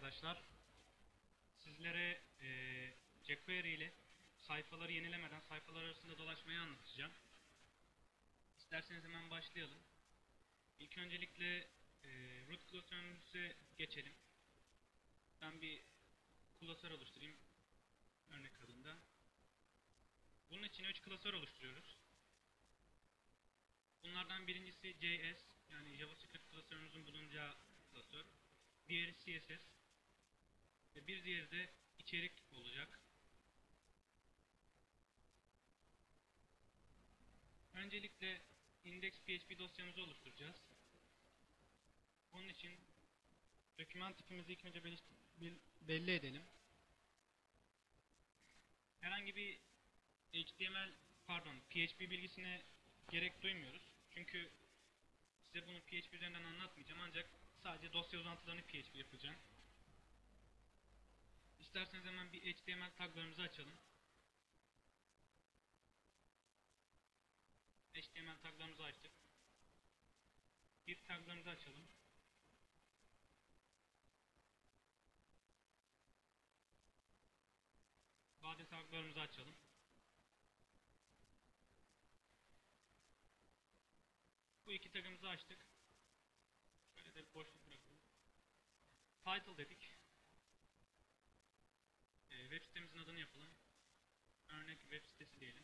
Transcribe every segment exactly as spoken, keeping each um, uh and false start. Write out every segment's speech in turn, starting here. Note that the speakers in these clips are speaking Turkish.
arkadaşlar. Sizlere eee jQuery ile sayfaları yenilemeden sayfalar arasında dolaşmayı anlatacağım. İsterseniz hemen başlayalım. İlk öncelikle eee root klasörümüze geçelim. Ben bir klasör oluşturayım örnek adında. Bunun için üç klasör oluşturuyoruz. Bunlardan birincisi J S, yani JavaScript klasörümüzün bulunacağı klasör. Diğeri C S S ve bir diğeri de içerik olacak. Öncelikle index.php dosyamızı oluşturacağız. Bunun için doküman tipimizi ilk önce belli edelim. Herhangi bir H T M L, pardon, P H P bilgisine gerek duymuyoruz. Çünkü size bunu P H P üzerinden anlatmayacağım, ancak sadece dosya uzantılarını P H P yapacağım. İsterseniz hemen bir H T M L taglarımızı açalım. H T M L taglarımızı açtık. Bir taglarımızı açalım. Body taglarımızı açalım. Bu iki tagımızı açtık. Şöyle de bir boşluk bırakalım. Title dedik. Ee, web sitemizin adını yapalım. Örnek web sitesi diyelim.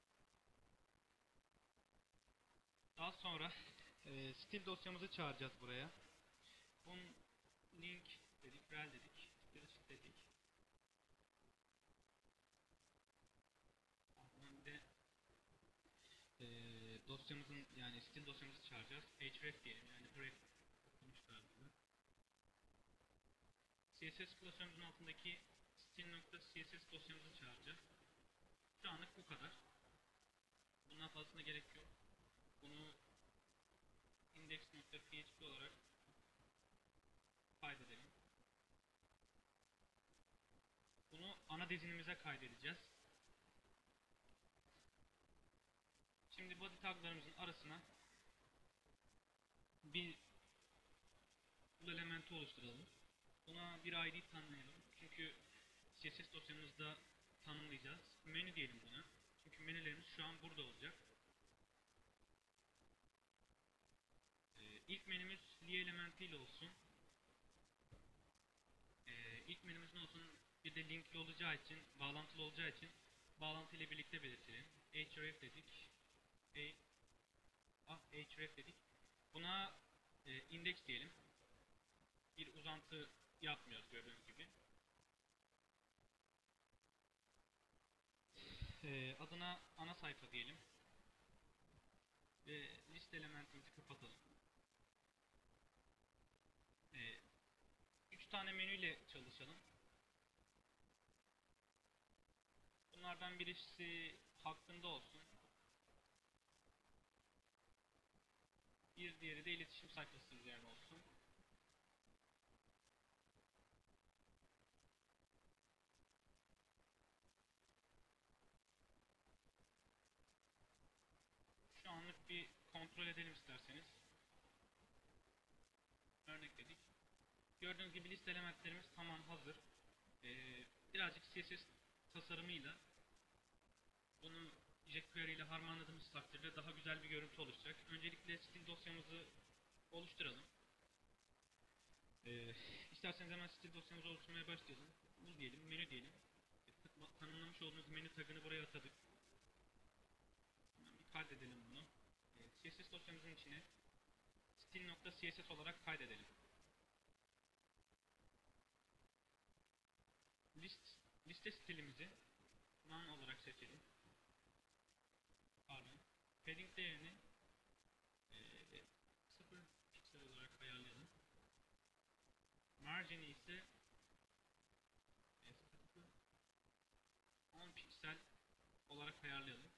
Daha sonra e, stil dosyamızı çağıracağız buraya. Bunun link dedik, rel dedik, stil dedik. Ardından de e, dosyamızın, yani stil dosyamızı çağıracağız. href diyelim, yani href okunuş tarzında. C S S klasörümüzün altındaki stil.css dosyamızı çağıracağız. Şu anlık bu kadar. Bundan fazlasına gerek yok. Bunu index.php olarak kaydedelim. Bunu ana dizinimize kaydedeceğiz. Şimdi body taglarımızın arasına bir bool elementi oluşturalım. Buna bir I D tanımlayalım. Çünkü C S S dosyamızda tanımlayacağız. Menü diyelim buna. Çünkü menülerimiz şu an burada olacak. Ee, ilk menümüz li elementiyle olsun. Ee, ilk menümüz ne olsun? Bir de linkli olacağı için, bağlantılı olacağı için bağlantı ile birlikte belirtelim. href dedik. E, ah, href dedik. Buna e, index diyelim. Bir uzantı yapmıyoruz gördüğünüz gibi. Ee, adına ana sayfa diyelim. Ve liste elementimizi kapatalım. Ee, üç tane menüyle çalışalım. Bunlardan birisi hakkında olsun. Bir diğeri de iletişim sayfası üzerine olsun. Şu anlık bir kontrol edelim isterseniz. Örnek dedik. Gördüğünüz gibi liste elementlerimiz tamam, hazır. Ee, birazcık C S S tasarımıyla bunu jQuery ile harmanladığımız takdirde daha güzel bir görüntü oluşacak. Öncelikle stil dosyamızı oluşturalım. Ee, isterseniz hemen stil dosyamızı oluşturmaya başlayalım. Bu diyelim, menü diyelim. Tanımlamış olduğumuz menü tagını buraya atadık. Hemen bir kaydedelim bunu. Ee, C S S dosyamızın içine stil.css olarak kaydedelim. List, liste stilimizi none olarak seçelim. Pardon. Padding değerini e, sıfır piksel olarak ayarlayalım. Margin'i ise on piksel olarak ayarlayalım.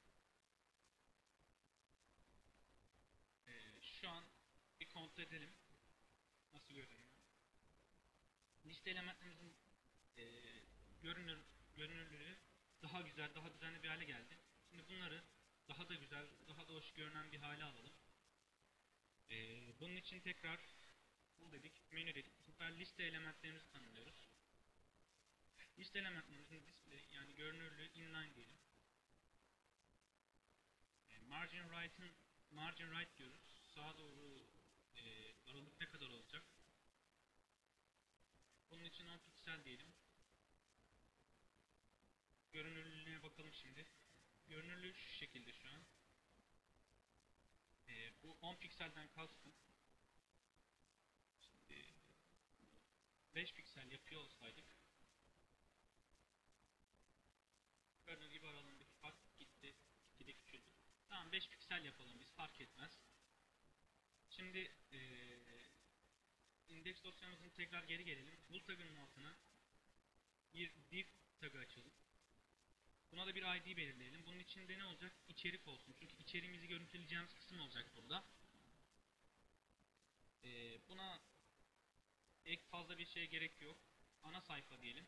Ee, şu an bir kontrol edelim. Nasıl görünüyor? Liste elementlerimizin e, görünür, görünürlüğü daha güzel, daha düzenli bir hale geldi. Şimdi bunları daha da güzel, daha da hoş görünen bir hale alalım. Ee, bunun için tekrar Tool dedik, menü dedik. Bu sefer liste elementlerimizi tanımlıyoruz. Liste elementlerimizin display yani görünürlüğü inline diyelim. E, margin right'ın margin right diyoruz. Sağa doğru e, aralık ne kadar olacak? Bunun için on piksel diyelim. Görünürlüğüne bakalım şimdi. Görünürlüğü şu şekilde şu an. E, bu on pikselden kastım. Şimdi beş piksel yapıyor olsaydık gördüğünüz gibi aralığındaki fark gitti. Gitgide küçüldü. Tamam, beş piksel yapalım biz, fark etmez. Şimdi e, index dosyamızın tekrar geri gelelim. Bool tagının altına bir div tagı açalım. Buna da bir I D belirleyelim. Bunun içinde ne olacak? İçerik olsun. Çünkü içeriğimizi görüntüleyeceğimiz kısım olacak burada. Ee, buna ek fazla bir şeye gerek yok. Ana sayfa diyelim.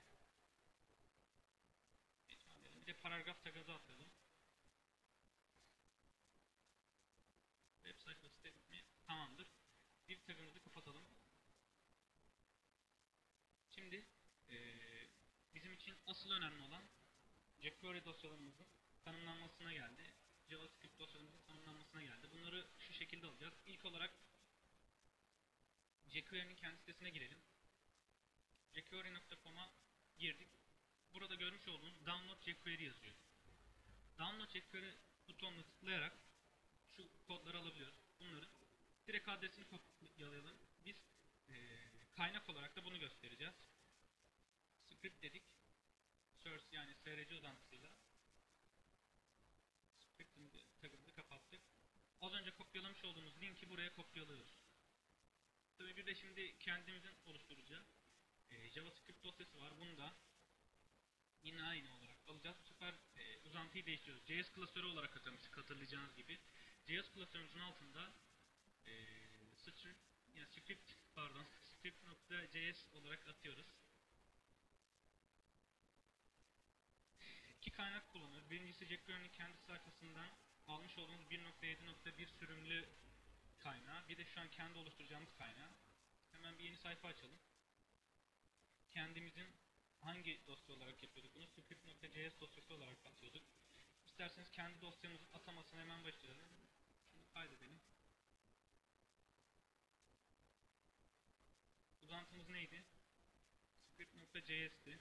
Bir de paragraf tagımızı atalım. Web sayfası dedik mi? Tamamdır. Div tagımızı kapatalım. Şimdi ee, bizim için asıl önemli olan jQuery dosyalarımızın tanımlanmasına geldi. JavaScript dosyalarımızın tanımlanmasına geldi. Bunları şu şekilde alacağız. İlk olarak jQuery'nin kendi sitesine girelim. jQuery nokta com'a girdik. Burada görmüş olduğunuz Download jQuery yazıyor. Download jQuery butonuna tıklayarak şu kodları alabiliyoruz. Bunları direkt adresini kopyalayalım. Biz e, kaynak olarak da bunu göstereceğiz. Script dedik. Source yani S R C uzantısıyla script'in tagını kapattık. Az önce kopyalamış olduğumuz linki buraya kopyalıyoruz. Tabii bir de şimdi kendimizin oluşturacağı e, JavaScript dosyası var. Bunu da yine aynı olarak alacağız. Bu sefer e, uzantıyı değiştiriyoruz. J S klasörü olarak atamıştık hatırlayacağınız gibi. J S klasörümüzün altında e, script, yani script pardon script.js olarak atıyoruz. İki kaynak kullanıyoruz. Birincisi jQuery'nin kendi sayfasından almış olduğumuz bir nokta yedi nokta bir sürümlü kaynağı. Bir de şu an kendi oluşturacağımız kaynağı. Hemen bir yeni sayfa açalım. Kendimizin hangi dosya olarak yapıyorduk bunu? Script.js dosyası olarak atıyorduk. İsterseniz kendi dosyamızın atamasına hemen başlayalım. Şunu kaydedelim. Uzantımız neydi? Script.js'ti.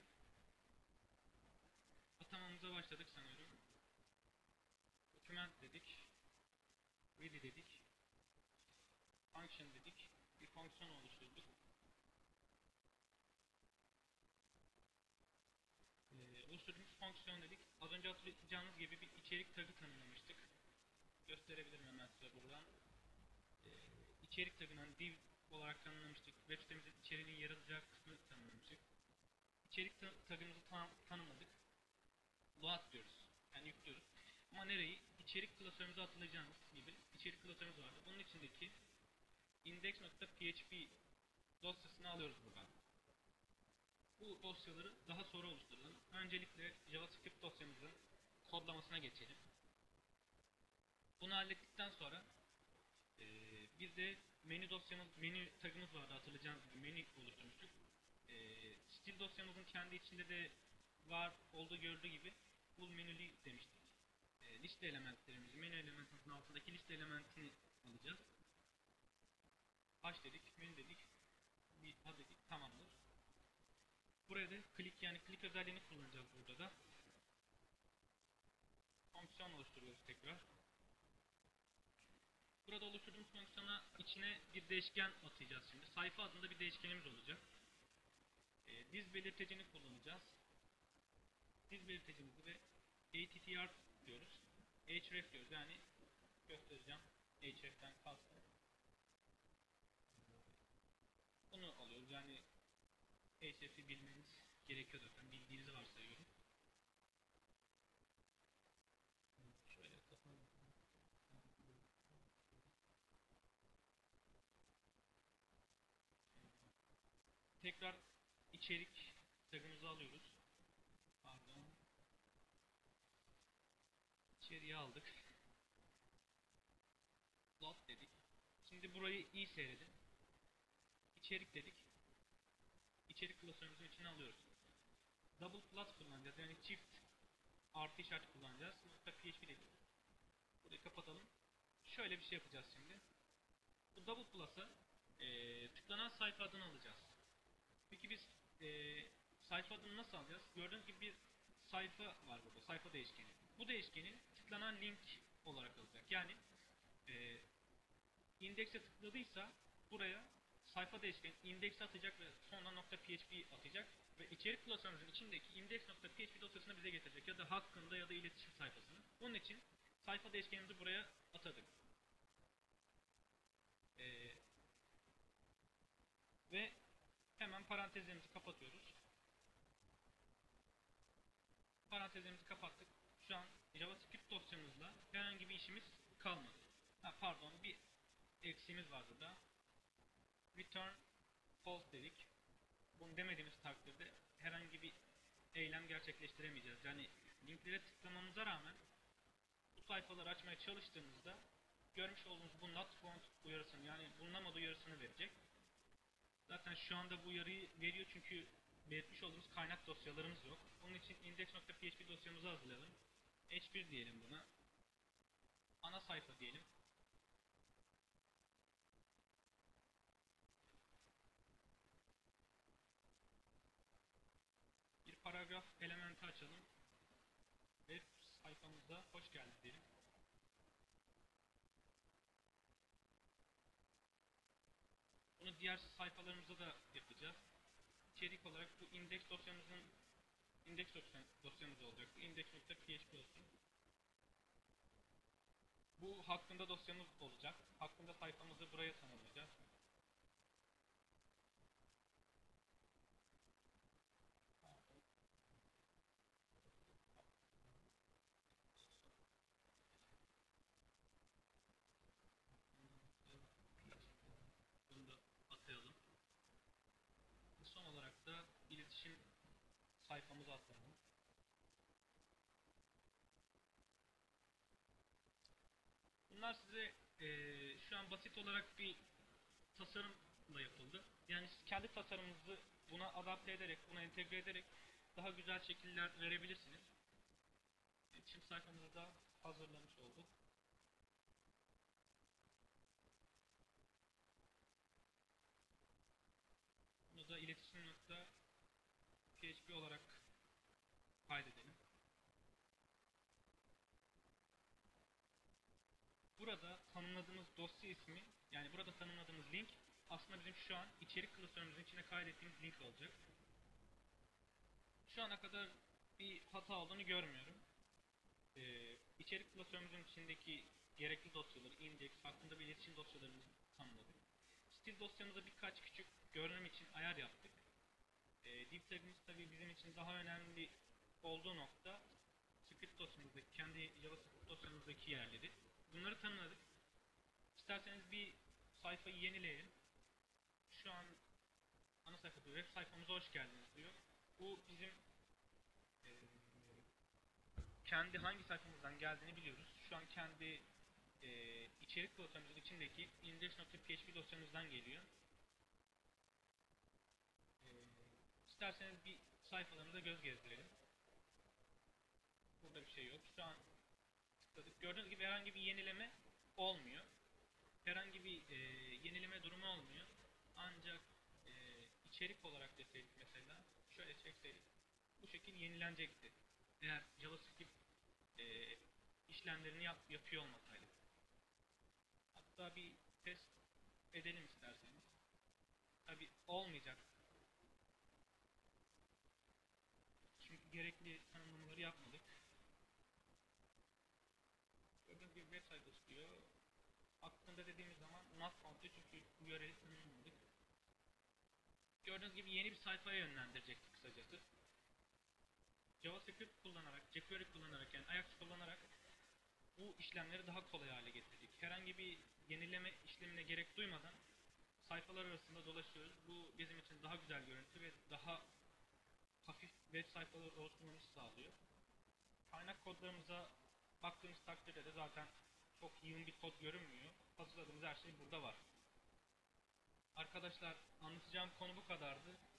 Atamamıza başladık sanıyorum. Document dedik. Ready dedik. Function dedik. Bir fonksiyon oluşturduk. Ee, oluşturduğumuz fonksiyon dedik. Az önce hatırlayacağınız gibi bir içerik tagı tanımlamıştık. Gösterebilirim hemen size buradan. Ee, içerik tagını hani div olarak tanımlamıştık. Web sitemizin içeriğinin yer alacağı kısmı tanımlamıştık. İçerik ta tagımızı tam tanımladık. Load diyoruz. Yani yüklüyoruz. Ama nereyi? İçerik klasörümüze hatırlayacağınız gibi içerik klasörümüz vardı. Bunun içindeki index.php dosyasını alıyoruz buradan. Bu dosyaları daha sonra oluşturalım. Öncelikle JavaScript dosyamızın kodlamasına geçelim. Bunu hallettikten sonra e, bir de menü dosyamız, menü tagımız vardı hatırlayacağınız gibi menü oluşturmuştuk. E, stil dosyamızın kendi içinde de var olduğu gördüğü gibi full menülü demiştik. E, liste elementlerimizi, menü elementimizin altındaki liste elementini alacağız. H dedik, menü dedik, bir A dedik, tamamdır. Buraya da click yani click özelliğini kullanacağız burada da. Fonksiyon oluşturuyoruz tekrar. Burada oluşturduğumuz fonksiyona içine bir değişken atayacağız şimdi. Sayfa adında bir değişkenimiz olacak. E, diz belirtecini kullanacağız. Diz belirtecimizi de attr diyoruz. href diyoruz yani göstereceğim. href'ten kastım. Bunu alıyoruz yani href'i bilmeniz gerekiyor zaten. Bildiğinizi varsayıyorum. Şöyle kafamı tekrar içerik tagımızı alıyoruz. Pardon. İçeriye aldık. Load dedik. Şimdi burayı iyi seyredin. içerik dedik. İçerik klasörümüzün içine alıyoruz. Double plus kullanacağız. Yani çift artı işareti kullanacağız. .php dedik. Burayı kapatalım. Şöyle bir şey yapacağız şimdi. Bu double plus'a e, tıklanan sayfa adını alacağız. Peki biz e, sayfa adını nasıl alacağız? Gördüğünüz gibi bir sayfa var burada. Sayfa değişkeni. Bu değişkeni tıklanan link olarak alacak. Yani e, indekse tıkladıysa buraya sayfa değişkeni indeksi atacak ve sonra .php atacak ve içerik klasörümüzün içindeki index.php dosyasını bize getirecek ya da hakkında ya da iletişim sayfasını. Onun için sayfa değişkenimizi buraya atadık. Ee, ve hemen parantezlerimizi kapatıyoruz. Parantezlerimizi kapattık. Şu an JavaScript dosyamızla herhangi bir işimiz kalmadı. Ha, pardon, bir eksiğimiz var burada. Return false dedik. Bunu demediğimiz takdirde herhangi bir eylem gerçekleştiremeyeceğiz. Yani linklere tıklamamıza rağmen bu sayfaları açmaya çalıştığımızda görmüş olduğunuz bu not found uyarısını, yani bulunamadı uyarısını verecek. Zaten şu anda bu uyarıyı veriyor çünkü belirtmiş olduğumuz kaynak dosyalarımız yok. Onun için index.php dosyamızı hazırlayalım. H bir diyelim buna. Ana sayfa diyelim. Bir paragraf elementi açalım. Web sayfamıza hoş geldiniz diyelim. Bunu diğer sayfalarımızda da yapacağız. İçerik olarak bu index dosyamızın index dosyamız olacak. Bu index.php olsun. Bu hakkında dosyamız olacak. Hakkında sayfamızı buraya tanımlayacağız. Bunu da atayalım. Son olarak da iletişim sayfamızı atayalım. Bunlar size e, şu an basit olarak bir tasarımla yapıldı. Yani siz kendi tasarımınızı buna adapte ederek, buna entegre ederek daha güzel şekiller verebilirsiniz. İletişim sayfamızı da hazırlamış olduk. Bunu da iletişim.php olarak kaydedelim. Burada tanımladığımız dosya ismi, yani burada tanımladığımız link aslında bizim şu an içerik klasörümüzün içine kaydettiğimiz link olacak. Şu ana kadar bir hata olduğunu görmüyorum. Ee, içerik klasörümüzün içindeki gerekli dosyaları, index, hakkında bir iletişim dosyalarımızı tanımladık. Stil dosyamıza birkaç küçük görünüm için ayar yaptık. Ee, div tag'imiz tabii bizim için daha önemli olduğu nokta script dosyamızdaki, kendi JavaScript dosyamızdaki yerleri. Bunları tanımladık. İsterseniz bir sayfayı yenileyelim. Şu an ana sayfada web sayfamıza hoş geldiniz diyor. Bu bizim e, kendi hangi sayfamızdan geldiğini biliyoruz. Şu an kendi e, içerik klasörümüzün içindeki index.php dosyamızdan geliyor. E, isterseniz bir sayfalarımıza göz gezdirelim. Burada bir şey yok. Şu an tıkladık. Gördüğünüz gibi herhangi bir yenileme olmuyor. Herhangi bir e, yenileme durumu olmuyor. Ancak e, içerik olarak deseydik mesela, şöyle çekseydik, bu şekil yenilenecekti. Eğer JavaScript e, işlemlerini yap, yapıyor olmasaydı. Hatta bir test edelim isterseniz. Tabi olmayacak. Çünkü gerekli tanımlamaları yapmadık. Gördüğünüz gibi web sayfası diyor. Hakkında dediğimiz zaman not found diyor çünkü uyarıyı tanımlamadık. Gördüğünüz gibi yeni bir sayfaya yönlendirecektik kısacası. JavaScript kullanarak, jQuery kullanarak, yani Ajax kullanarak bu işlemleri daha kolay hale getirdik. Herhangi bir yenileme işlemine gerek duymadan sayfalar arasında dolaşıyoruz. Bu bizim için daha güzel görüntü ve daha hafif web sayfaları oluşturmamızı sağlıyor. Kaynak kodlarımıza baktığımız takdirde de zaten çok yığın bir kod görünmüyor. Hazırladığımız her şey burada var. Arkadaşlar anlatacağım konu bu kadardı.